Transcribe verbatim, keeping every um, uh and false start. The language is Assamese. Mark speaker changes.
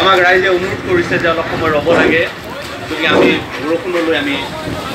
Speaker 1: আমাক ৰাইজে অনুৰোধ কৰিছে যে অলপ সময় ৰ'ব লাগে, গতিকে আমি বৰষুণলৈ আমি